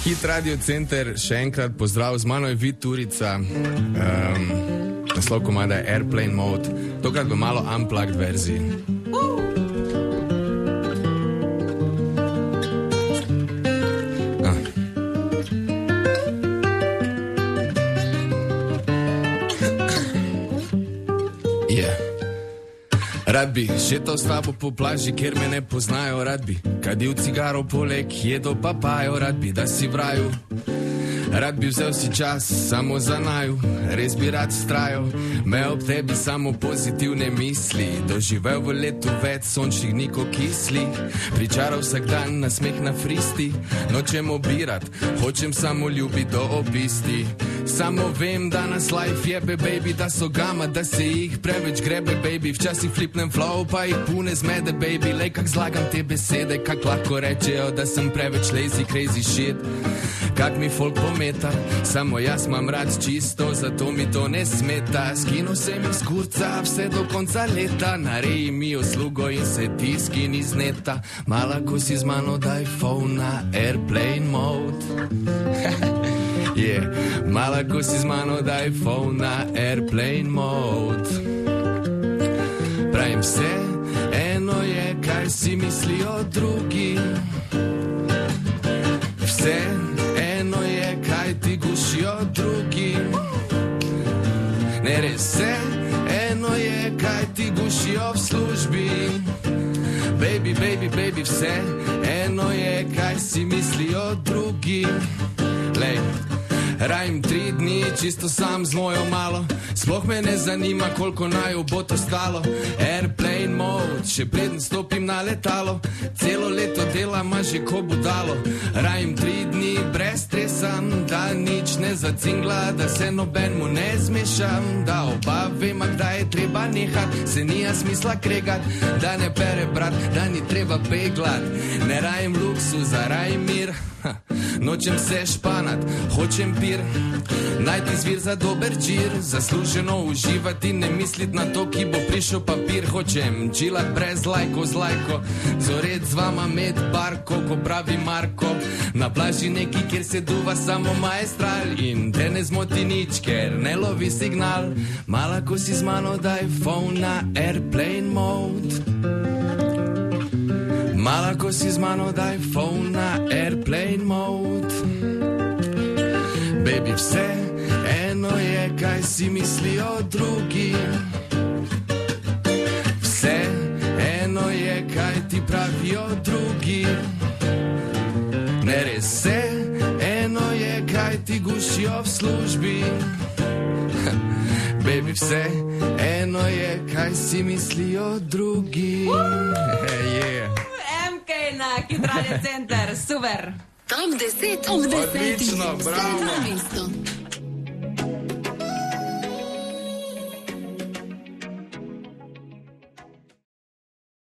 Hit Radio Center, še enkrat pozdrav, z mano je Vid Turica, naslov komada je Airplane Mode, tokrat v malo unplugged verziji. Rad bi šetal s tabo po plaži, kjer me ne poznajo, rad bi kadil cigaro poleg, jedel papajo, rad bi, da si v raju. Rad bi vzel si čas samo za naju, res bi rad strajal, me ob tebi samo pozitivne misli, doživel v letu več sončnih dni kot kislih, pričaral vsak dan na smeh na fristi, nočem obirat, hočem samo ljubiti do obisti. Samo vem, da nas life jebe, baby, da so gama, da se jih preveč grebe, baby, včasih flipnem flow, pa jih pune zmede, baby, lej kak zlagam te besede, kak lahko rečejo, da sem preveč lazy, crazy shit. Kak mi folk pometa, samo jaz mam rad čisto, zato mi to ne smeta. Skinu se mi skurca vse do konca leta, nareji mi uslugo in se tiskin iz neta. Mala, ko si z mano, daj phone na airplane mode. Yeah. Mala, ko si z mano, daj phone na airplane mode. Pravim vse, eno je, kaj si mislijo drugi. Vse ti gušijo drugi. Ne res vse, eno je, kaj ti gušijo v službi. Baby, baby, baby, vse, eno je, kaj si mislijo drugi. Lej, rajim 3 dni, čisto sam z mojo malo, sploh me ne zanima, koliko naj bo to stalo. Airplane mode, še preden stopim na letalo, celo leto delam, a že ko budalo. Rajim 3 dni, brez stresa, da nič ne zacingla, da se nobenmu ne zmešam, da oba vema, kdaj je treba nehat, se nija smisla kregat, da ne pere brat, da ni treba peglat. Ne rajim luksuza, rajim mir, nočem se španat, hočem pir, najti zvir za dober džir, zasluženo uživati, ne mislit na to, ki bo prišel papir. Hočem čilat brez lajko, z lajko, zoret z vama med barko, ko pravi Marko, na plaži neki, kjer se duva samo maestral in te ne zmoti nič, ker ne lovi signal. Mala, ko si z mano, daj phone na airplane mode. Mala, ko si z mano, daj phone na airplane mode. Baby, vse eno je, kaj si mislijo drugi. Vse eno je, kaj ti pravijo drugi. Ne res vse eno je, kaj ti gušijo v službi. Baby, vse eno je, kaj si mislijo drugi. Yeah. Na Hit Radio Center, super! Top 10 od 10. Odlično, bravo! Sedmo mesto.